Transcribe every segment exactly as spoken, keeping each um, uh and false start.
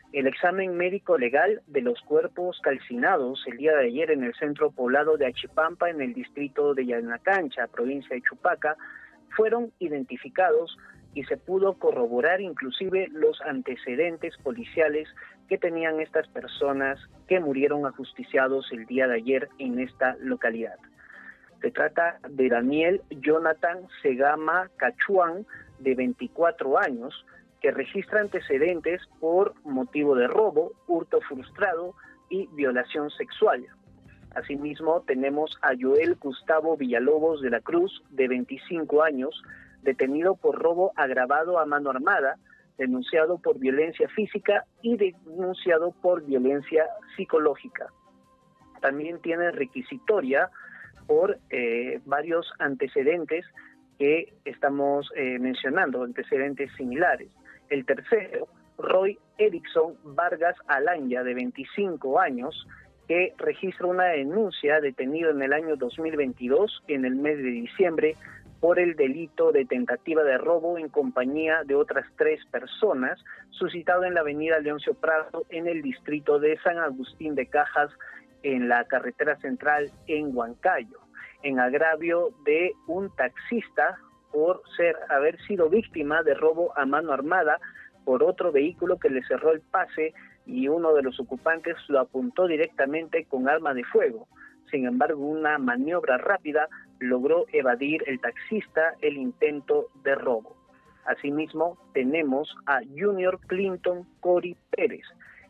El examen médico legal de los cuerpos calcinados el día de ayer en el centro poblado de Achipampa, en el distrito de Yanacancha, provincia de Chupaca, fueron identificados y se pudo corroborar inclusive los antecedentes policiales que tenían estas personas que murieron ajusticiados el día de ayer en esta localidad. Se trata de Daniel Jonathan Segama Cachuán, de veinticuatro años, que registra antecedentes por motivo de robo, hurto frustrado y violación sexual. Asimismo, tenemos a Joel Gustavo Villalobos de la Cruz, de veinticinco años, detenido por robo agravado a mano armada, denunciado por violencia física y denunciado por violencia psicológica. También tiene requisitoria por eh, varios antecedentes que estamos eh, mencionando, antecedentes similares. El tercero, Roy Erickson Vargas Alanya, de veinticinco años, que registra una denuncia, detenido en el año dos mil veintidós, en el mes de diciembre, por el delito de tentativa de robo en compañía de otras tres personas, suscitado en la avenida Leoncio Prado, en el distrito de San Agustín de Cajas, en la carretera central en Huancayo, en agravio de un taxista por ser haber sido víctima de robo a mano armada por otro vehículo que le cerró el pase y uno de los ocupantes lo apuntó directamente con arma de fuego. Sin embargo, una maniobra rápida logró evadir el taxista el intento de robo. Asimismo, tenemos a Junior Clinton Cory Pérez.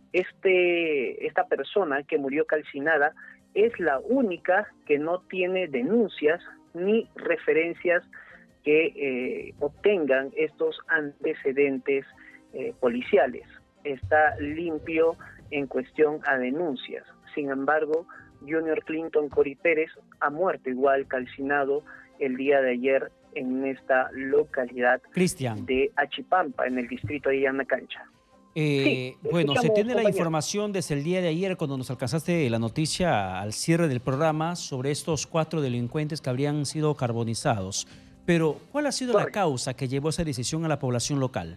Este, esta persona que murió calcinada es la única que no tiene denuncias ni referencias que eh, obtengan estos antecedentes eh, policiales. Está limpio en cuestión a denuncias. Sin embargo, Junior Clinton Cory Pérez ha muerto igual calcinado el día de ayer en esta localidad Cristian. de Achipampa, en el distrito de Yanacancha. Eh, Sí, bueno, se tiene la compañero. información desde el día de ayer, cuando nos alcanzaste la noticia al cierre del programa, sobre estos cuatro delincuentes que habrían sido carbonizados. Pero, ¿cuál ha sido Correcto. la causa que llevó esa decisión a la población local?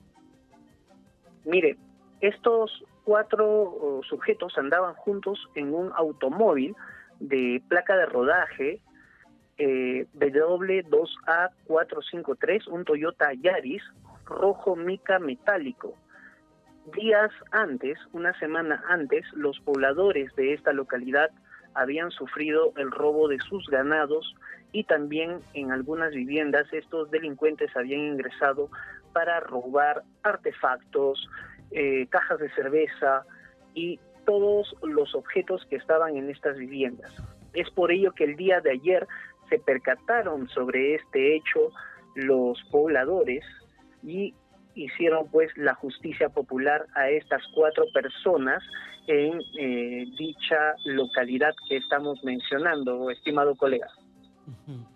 Mire, estos cuatro uh, sujetos andaban juntos en un automóvil de placa de rodaje eh, W dos A cuatro cinco tres, un Toyota Yaris rojo mica metálico. Días antes, una semana antes, los pobladores de esta localidad habían sufrido el robo de sus ganados y también en algunas viviendas estos delincuentes habían ingresado para robar artefactos, eh, cajas de cerveza y todos los objetos que estaban en estas viviendas. Es por ello que el día de ayer se percataron sobre este hecho los pobladores y hicieron pues la justicia popular a estas cuatro personas en eh, dicha localidad que estamos mencionando, estimado colega. Uh-huh.